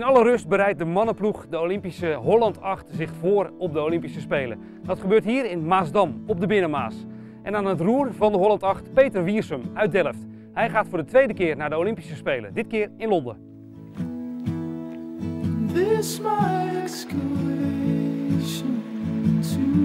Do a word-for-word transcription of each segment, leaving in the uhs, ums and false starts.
In alle rust bereidt de mannenploeg de Olympische Holland acht zich voor op de Olympische Spelen. Dat gebeurt hier in Maasdam, op de Binnenmaas. En aan het roer van de Holland acht Peter Wiersum uit Delft. Hij gaat voor de tweede keer naar de Olympische Spelen, dit keer in Londen. This my excursion to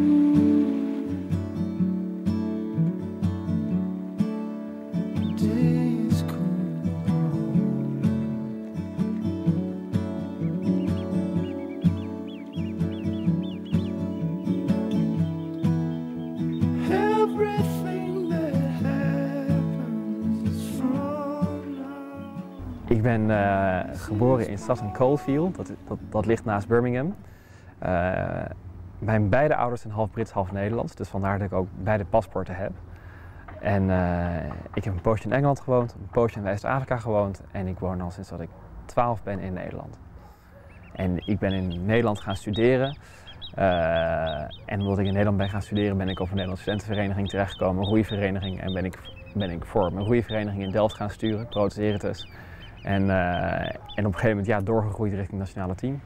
Ik ben uh, geboren in Sutton Coldfield, dat, dat, dat ligt naast Birmingham. Uh, mijn beide ouders zijn half Brits, half Nederlands, dus vandaar dat ik ook beide paspoorten heb. En uh, ik heb een poosje in Engeland gewoond, een poosje in West-Afrika gewoond en ik woon al sinds dat ik twaalf ben in Nederland. En ik ben in Nederland gaan studeren. Uh, en omdat ik in Nederland ben gaan studeren ben ik op een Nederlandse studentenvereniging terechtgekomen, een roeivereniging. En ben ik, ben ik voor mijn roeivereniging in Delft gaan sturen, Protos Eritus. En, uh, en op een gegeven moment ja, doorgegroeid richting het nationale team.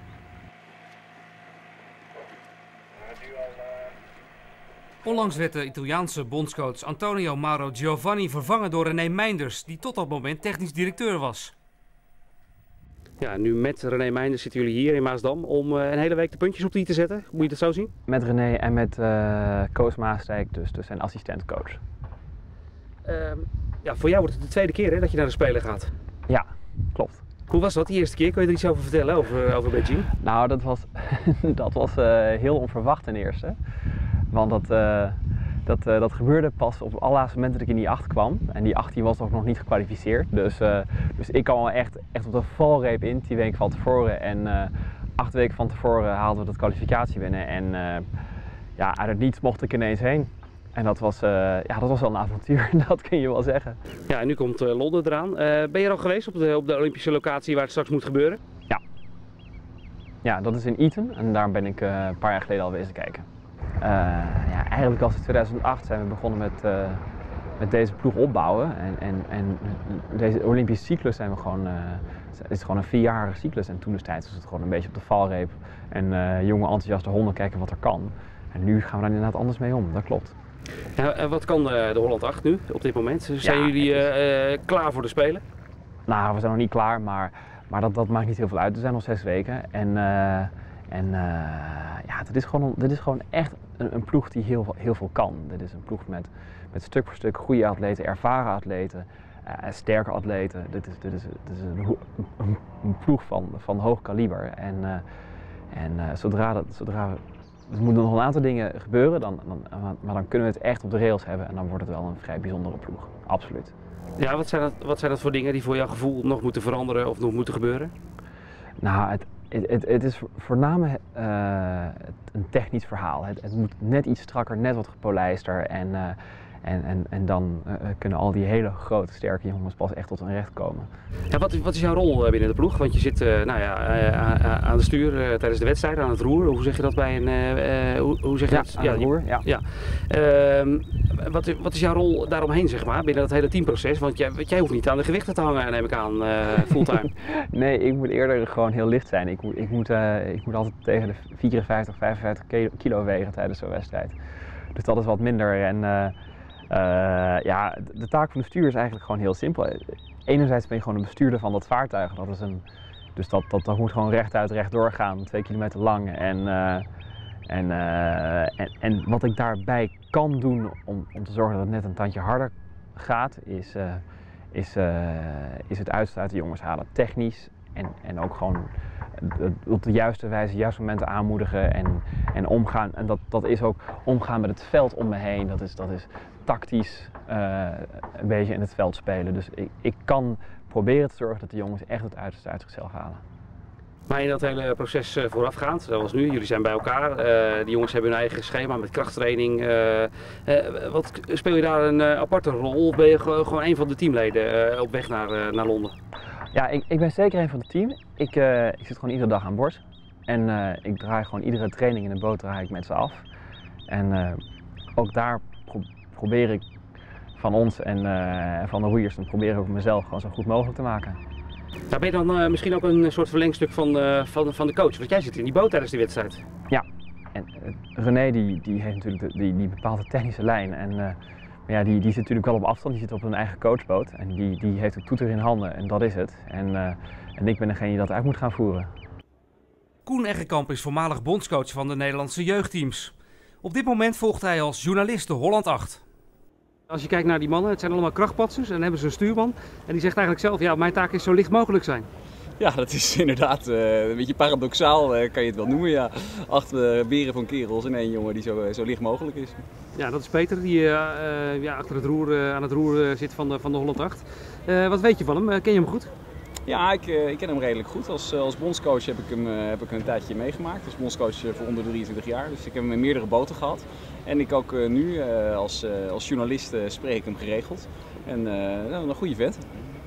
Onlangs werd de Italiaanse bondscoach Antonio Mauro Giovanni vervangen door René Meinders, die tot dat moment technisch directeur was. Ja, nu met René Meinders zitten jullie hier in Maasdam om uh, een hele week de puntjes op de i te zetten. Moet je dat zo zien? Met René en met uh, Koos Maasdijk, dus, dus zijn assistentcoach. Uh, ja, voor jou wordt het de tweede keer hè, dat je naar de Spelen gaat. Ja, klopt. Hoe was dat de eerste keer? Kun je er iets over vertellen, over, over Beijing? Nou, dat was, dat was uh, heel onverwacht ten eerste. Want dat, uh, dat, uh, dat gebeurde pas op het allerlaatste moment dat ik in die acht kwam. En die acht die was ook nog niet gekwalificeerd. Dus, uh, dus ik kwam wel echt, echt op de valreep in, tien weken van tevoren. En uh, acht weken van tevoren haalden we dat kwalificatie binnen. En uh, ja, uit het niets mocht ik ineens heen. En dat was, uh, ja, dat was wel een avontuur, dat kun je wel zeggen. Ja, en nu komt uh, Londen eraan. Uh, ben je er al geweest op de, op de Olympische locatie waar het straks moet gebeuren? Ja. Ja, dat is in Eton en daar ben ik uh, een paar jaar geleden al wezen kijken. Uh, ja, eigenlijk al sinds tweeduizend acht zijn we begonnen met, uh, met deze ploeg opbouwen. En, en, en deze Olympische cyclus zijn we gewoon, uh, het is gewoon een vierjarige cyclus. En toen destijds was het gewoon een beetje op de valreep. En uh, jonge enthousiaste honden kijken wat er kan. En nu gaan we daar inderdaad anders mee om, dat klopt. Ja, wat kan de, de Holland acht nu op dit moment? Zijn ja, jullie uh, uh, klaar voor de Spelen? Nou, we zijn nog niet klaar, maar, maar dat, dat maakt niet heel veel uit. Er zijn nog zes weken. En, uh, en uh, ja, dit is gewoon, dit is gewoon echt een, een ploeg die heel, heel veel kan. Dit is een ploeg met, met stuk voor stuk goede atleten, ervaren atleten, uh, sterke atleten. Dit is, dit is, dit is een, een, een ploeg van, van hoog kaliber. En, uh, en uh, zodra, dat, zodra we Er moeten nog een aantal dingen gebeuren, dan, dan, maar dan kunnen we het echt op de rails hebben en dan wordt het wel een vrij bijzondere ploeg. Absoluut. Ja, wat zijn dat, wat zijn dat voor dingen die voor jouw gevoel nog moeten veranderen of nog moeten gebeuren? Nou, het, het, het, het is voornamelijk uh, een technisch verhaal. Het, het moet net iets strakker, net wat gepolijster en, uh, en, en, en dan uh, kunnen al die hele grote, sterke jongens pas echt tot hun recht komen. Ja, wat, wat is jouw rol binnen de ploeg? Want je zit uh, nou ja, uh, aan de stuur uh, tijdens de wedstrijd, aan het roer. Hoe zeg je dat bij een... Uh, hoe, hoe zeg je ja, dat? aan ja, het roer, ja. ja. Uh, wat, wat is jouw rol daaromheen, zeg maar, binnen dat hele teamproces? Want jij, jij hoeft niet aan de gewichten te hangen, neem ik aan, uh, fulltime. Nee, ik moet eerder gewoon heel licht zijn. Ik moet, ik moet, uh, ik moet altijd tegen de vierenvijftig, vijfenvijftig kilo wegen tijdens zo'n wedstrijd. Dus dat is wat minder. En, uh, Uh, ja, de taak van de bestuurder is eigenlijk gewoon heel simpel. Enerzijds ben je gewoon een bestuurder van dat vaartuig. Dat is een, dus dat, dat, dat moet gewoon rechtuit, rechtdoor gaan, twee kilometer lang. En, uh, en, uh, en, en wat ik daarbij kan doen om, om te zorgen dat het net een tandje harder gaat, is, uh, is, uh, is het uiterste uit de jongens halen. Technisch en, en ook gewoon op de juiste wijze, de juiste momenten aanmoedigen en, en omgaan. En dat, dat is ook omgaan met het veld om me heen. Dat is, dat is tactisch uh, een beetje in het veld spelen. Dus ik, ik kan proberen te zorgen dat de jongens echt het uiterste uit zichzelf halen. Maar in dat hele proces voorafgaand, zoals nu, jullie zijn bij elkaar, uh, die jongens hebben hun eigen schema met krachttraining. Uh, uh, wat, speel je daar een uh, aparte rol of ben je gewoon een van de teamleden uh, op weg naar, uh, naar Londen? Ja, ik, ik ben zeker een van het team. Ik, uh, ik zit gewoon iedere dag aan boord. En uh, ik draai gewoon iedere training in de boot draai ik met ze af. En uh, ook daar pro probeer ik van ons en uh, van de roeiers, dan probeer ik ook mezelf gewoon zo goed mogelijk te maken. Nou, ben je dan uh, misschien ook een soort verlengstuk van, uh, van, van de coach? Want jij zit in die boot tijdens die wedstrijd. Ja, en uh, René die, die heeft natuurlijk de, die, die bepaalde technische lijn. En, uh, maar ja, die, die zit natuurlijk wel op afstand, die zit op een eigen coachboot. En die, die heeft de toeter in handen en dat is het. En, uh, en ik ben degene die dat uit moet gaan voeren. Koen Eggekamp is voormalig bondscoach van de Nederlandse jeugdteams. Op dit moment volgt hij als journalist de Holland acht. Als je kijkt naar die mannen, het zijn allemaal krachtpatsers en dan hebben ze een stuurman. En die zegt eigenlijk zelf, ja, mijn taak is zo licht mogelijk zijn. Ja, dat is inderdaad uh, een beetje paradoxaal, uh, kan je het wel noemen. Ja. Acht uh, beren van kerels en één jongen die zo, uh, zo licht mogelijk is. Ja, dat is Peter die uh, uh, ja, achter het roer, uh, aan het roer uh, zit van de, van de Holland acht. Uh, wat weet je van hem? Uh, ken je hem goed? Ja, ik, uh, ik ken hem redelijk goed. Als, uh, als bondscoach heb ik hem uh, heb ik een tijdje meegemaakt. Als bondscoach uh, voor onder drieëntwintig jaar. Dus ik heb hem in meerdere boten gehad. En ik ook uh, nu uh, als, uh, als journalist uh, spreek ik hem geregeld. En uh, een goede vent.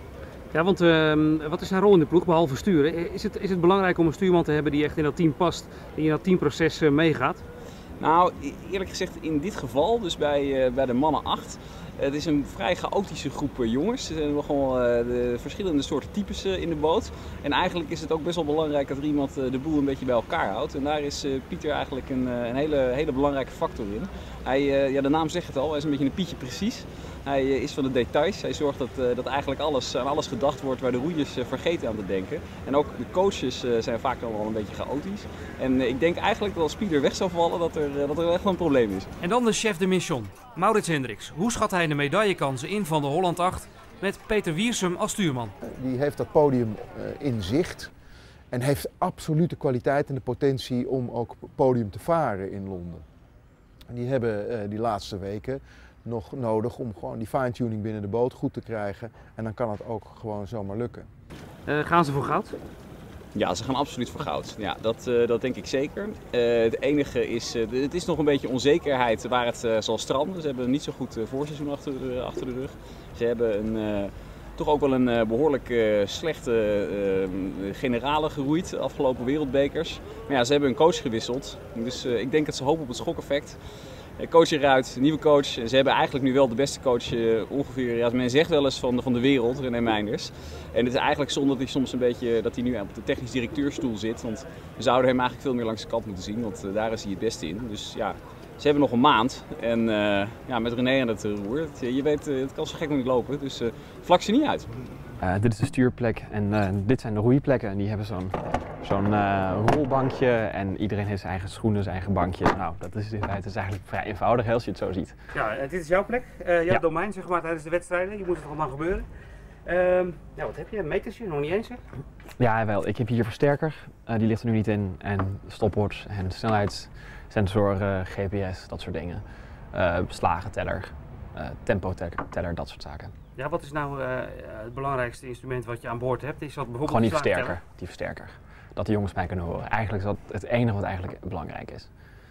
Ja, want uh, wat is zijn rol in de ploeg, behalve sturen? Is het, is het belangrijk om een stuurman te hebben die echt in dat team past, die in dat teamproces uh, meegaat? Nou, eerlijk gezegd in dit geval, dus bij, uh, bij de mannen acht, het is een vrij chaotische groep uh, jongens. Er zijn nogal uh, de verschillende soorten types uh, in de boot. En eigenlijk is het ook best wel belangrijk dat er iemand uh, de boel een beetje bij elkaar houdt. En daar is uh, Pieter eigenlijk een, uh, een hele, hele belangrijke factor in. Hij, uh, ja, de naam zegt het al, hij is een beetje een Pietje precies. Hij uh, is van de details. Hij zorgt dat, uh, dat eigenlijk alles, aan alles gedacht wordt waar de roeiers uh, vergeten aan te denken. En ook de coaches uh, zijn vaak dan wel een beetje chaotisch. En uh, ik denk eigenlijk dat als Pieter weg zou vallen, dat er, uh, dat er echt wel een probleem is. En dan de chef de mission, Maurits Hendricks. Hoe schat hij de medaillekansen in van de Holland acht met Peter Wiersum als stuurman? Die heeft dat podium uh, in zicht en heeft absolute kwaliteit en de potentie om ook podium te varen in Londen. En die hebben uh, die laatste weken nog nodig om gewoon die fine-tuning binnen de boot goed te krijgen. En dan kan het ook gewoon zomaar lukken. Uh, gaan ze voor goud? Ja, ze gaan absoluut voor goud. Ja, dat, uh, dat denk ik zeker. Uh, het enige is, uh, het is nog een beetje onzekerheid waar het uh, zal stranden. Ze hebben een niet zo goed uh, voorseizoen achter de, achter de rug. Ze hebben een, uh, toch ook wel een uh, behoorlijk uh, slechte uh, generale geroeid, de afgelopen wereldbekers. Maar ja, ze hebben een coach gewisseld. Dus uh, ik denk dat ze hopen op het schokeffect. Coach eruit, nieuwe coach. Ze hebben eigenlijk nu wel de beste coach uh, ongeveer, ja, men zegt wel eens van de, van de wereld, René Meinders. En het is eigenlijk zonde dat hij soms een beetje, dat hij nu op de technisch directeurstoel zit. Want we zouden hem eigenlijk veel meer langs de kant moeten zien, want uh, daar is hij het beste in. Dus ja, ze hebben nog een maand. En uh, ja, met René aan het roer, het, je weet, uh, het kan zo gek nog niet lopen, dus uh, vlak ze niet uit. Uh, dit is de stuurplek en uh, dit zijn de roeiplekken en die hebben zo'n zo'n uh, rolbankje en iedereen heeft zijn eigen schoenen, zijn eigen bankje. Nou, dat is, het is eigenlijk vrij eenvoudig als je het zo ziet. Ja, dit is jouw plek, uh, jouw ja. domein zeg maar tijdens de wedstrijden. Je moet het allemaal gebeuren. Uh, ja, wat heb je? Een metersje? Nog niet eens hè? Ja, wel. Ik heb hier versterker, uh, die ligt er nu niet in. En stopwatch en snelheidssensor, uh, G P S, dat soort dingen. Uh, slagenteller, uh, tempoteller, dat soort zaken. Ja, wat is nou uh, het belangrijkste instrument wat je aan boord hebt? Is dat bijvoorbeeld gewoon die versterker, die versterker. Dat de jongens mij kunnen horen. Eigenlijk is dat het enige wat eigenlijk belangrijk is.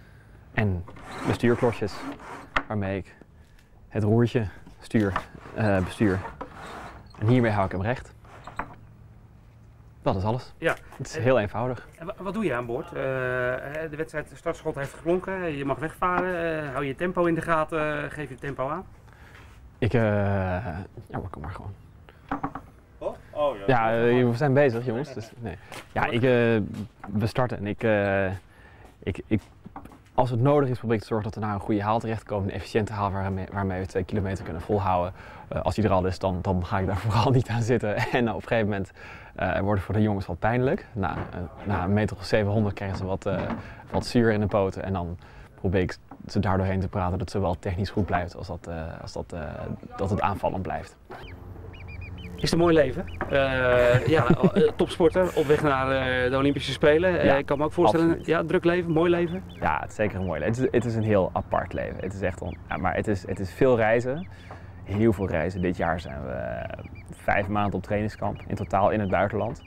En de stuurklosjes, waarmee ik het roertje stuur, uh, bestuur. En hiermee hou ik hem recht. Dat is alles. Ja. Het is heel eenvoudig. En wat doe je aan boord? Uh, de wedstrijd, de startschot heeft geklonken, je mag wegvaren. Uh, hou je tempo in de gaten, geef je het tempo aan? Ik, uh, ja, maar kom maar gewoon. Oh, oh ja. Ja, uh, we zijn bezig, jongens. Dus, nee. Ja, ik, uh, we starten en ik, uh, ik, ik, als het nodig is, probeer ik te zorgen dat we naar een goede haal terechtkomen. Een efficiënte haal waarmee, waarmee we twee kilometer kunnen volhouden. Uh, als die er al is, dan, dan ga ik daar vooral niet aan zitten. En uh, op een gegeven moment uh, wordt het voor de jongens wat pijnlijk. Na, uh, na een meter of zevenhonderd krijgen ze wat, uh, wat zuur in de poten. En dan probeer ik ze daar doorheen te praten dat het zowel technisch goed blijft als dat, uh, als dat, uh, dat het aanvallend blijft. Is het een mooi leven? Uh, ja, topsporter op weg naar uh, de Olympische Spelen. Uh, ja, ik kan me ook voorstellen, absoluut. Ja, druk leven, mooi leven? Ja, het is zeker een mooi leven. Het is, het is een heel apart leven. Het is echt on, ja, maar het is, het is veel reizen, heel veel reizen. Dit jaar zijn we uh, vijf maanden op trainingskamp, in totaal in het buitenland.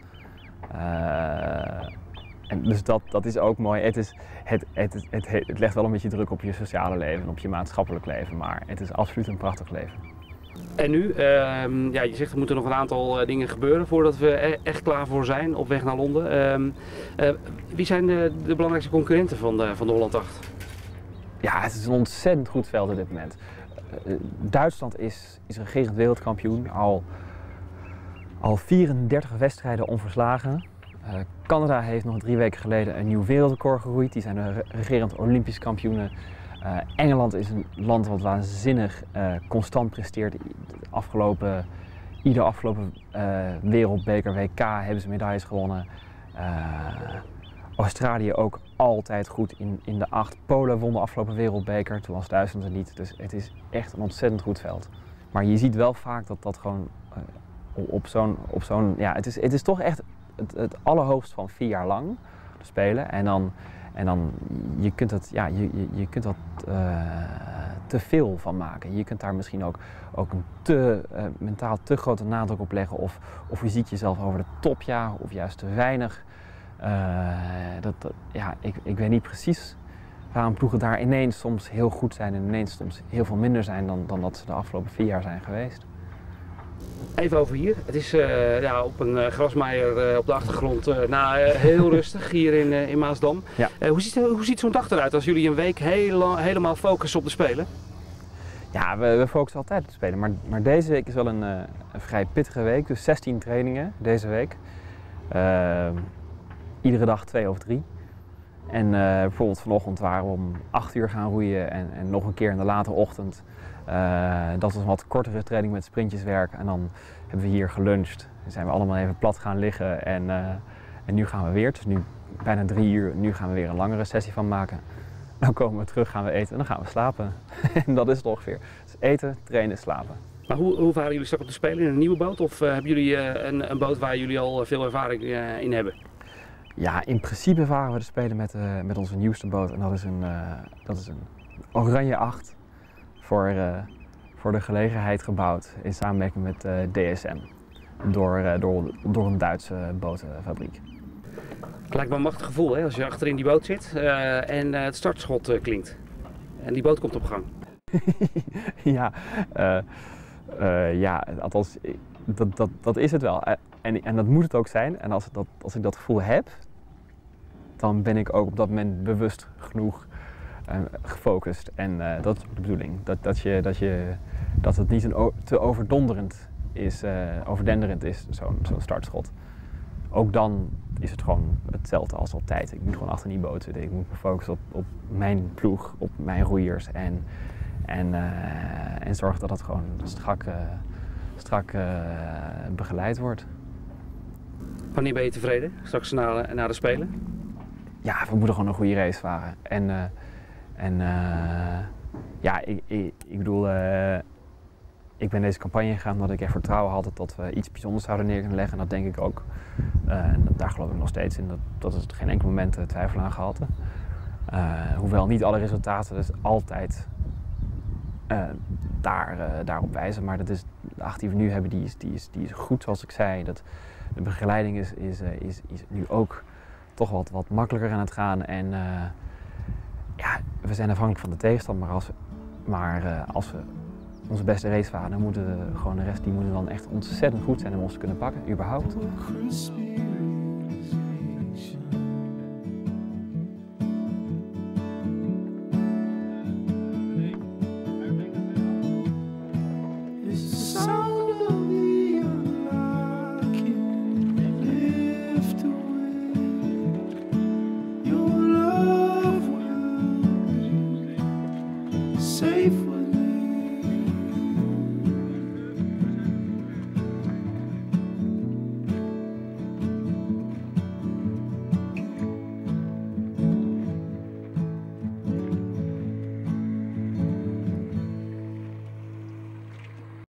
Uh, En dus dat, dat is ook mooi. Het, is, het, het, het, het, het legt wel een beetje druk op je sociale leven en op je maatschappelijk leven, maar het is absoluut een prachtig leven. En nu, uh, ja, je zegt er moeten nog een aantal uh, dingen gebeuren voordat we er echt klaar voor zijn op weg naar Londen. Uh, uh, wie zijn de, de belangrijkste concurrenten van de, van de Holland acht? Ja, het is een ontzettend goed veld op dit moment. Uh, Duitsland is, is regerend wereldkampioen al, al vierendertig wedstrijden onverslagen. Uh, Canada heeft nog drie weken geleden een nieuw wereldrecord geroeid. Die zijn de regerend Olympisch kampioenen. Uh, Engeland is een land wat waanzinnig uh, constant presteert. Afgelopen, ieder afgelopen uh, wereldbeker, W K hebben ze medailles gewonnen. Uh, Australië ook altijd goed in, in de acht. Polen won de afgelopen wereldbeker, toen was Duitsland er niet. Dus het is echt een ontzettend goed veld. Maar je ziet wel vaak dat dat gewoon uh, op zo'n... op zo'n ja, het is, het is toch echt het, het allerhoogst van vier jaar lang spelen. En dan, en dan je kunt het, ja, je, je, je kunt dat uh, te veel van maken. Je kunt daar misschien ook, ook een te, uh, mentaal te grote nadruk op leggen. Of, of je ziet jezelf over de top jagen, of juist te weinig. Uh, dat, dat, ja, ik, ik weet niet precies waarom ploegen daar ineens soms heel goed zijn en ineens soms heel veel minder zijn dan, dan dat ze de afgelopen vier jaar zijn geweest. Even over hier. Het is uh, ja, op een uh, grasmaaier uh, op de achtergrond. Uh, nou, uh, heel rustig hier in, uh, in Maasdam. Ja. Uh, hoe ziet, hoe ziet zo'n dag eruit als jullie een week heel, helemaal focussen op de Spelen? Ja, we, we focussen altijd op de Spelen. Maar, maar deze week is wel een, uh, een vrij pittige week. Dus zestien trainingen deze week. Uh, iedere dag twee of drie. En uh, bijvoorbeeld vanochtend waren we om acht uur gaan roeien en, en nog een keer in de late ochtend. Uh, dat was een wat kortere training met sprintjeswerk en dan hebben we hier geluncht. Dan zijn we allemaal even plat gaan liggen en, uh, en nu gaan we weer. Het is nu bijna drie uur, nu gaan we weer een langere sessie van maken. Dan komen we terug, gaan we eten en dan gaan we slapen. En dat is het ongeveer. Dus eten, trainen, slapen. Maar hoe, hoe varen jullie straks op de Spelen? In een nieuwe boot of uh, hebben jullie uh, een, een boot waar jullie al veel ervaring uh, in hebben? Ja, in principe varen we de Spelen met, uh, met onze nieuwste boot en dat is een, uh, dat is een Oranje acht. Voor, uh, voor de gelegenheid gebouwd in samenwerking met uh, D S M door, uh, door, door een Duitse botenfabriek. Het lijkt me een machtig gevoel hè, als je achterin die boot zit uh, en uh, het startschot uh, klinkt en die boot komt op gang. ja, uh, uh, ja, althans dat, dat, dat is het wel en, en dat moet het ook zijn en als, dat, als ik dat gevoel heb, dan ben ik ook op dat moment bewust genoeg Uh, gefocust en uh, dat is ook de bedoeling. Dat, dat, je, dat, je, dat het niet een te overdonderend is, uh, overdenderend is, zo'n zo'n startschot. Ook dan is het gewoon hetzelfde als altijd. Ik moet gewoon achter die boot zitten. Ik moet me focussen op, op mijn ploeg, op mijn roeiers en, en, uh, en zorgen dat het gewoon strak, uh, strak uh, begeleid wordt. Wanneer ben je tevreden? Straks na, na de Spelen? Ja, we moeten gewoon een goede race varen. En, uh, En uh, ja, ik, ik, ik bedoel, uh, ik ben deze campagne gegaan omdat ik echt vertrouwen had dat we iets bijzonders zouden neer kunnen leggen. En dat denk ik ook. Uh, en dat, daar geloof ik nog steeds in. Dat, dat is geen enkel moment uh, twijfel aan gehad. Uh, hoewel niet alle resultaten dus altijd uh, daar, uh, daarop wijzen. Maar dat is, de acht die we nu hebben, die is, die is, die is goed zoals ik zei. Dat, de begeleiding is, is, uh, is, is nu ook toch wat, wat makkelijker aan het gaan. En, uh, ja, we zijn afhankelijk van de tegenstand, maar als we, maar, uh, als we onze beste race varen, dan moeten we gewoon de rest die moeten dan echt ontzettend goed zijn om ons te kunnen pakken, überhaupt. Safe.